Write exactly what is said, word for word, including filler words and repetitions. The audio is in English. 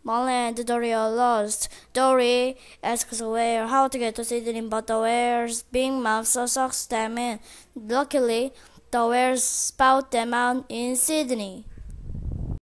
Molly and Dory are lost. Dory asks a whale how to get to Sydney, but the whale's big mouth so sucks them in. Luckily, the whales spout them out in Sydney.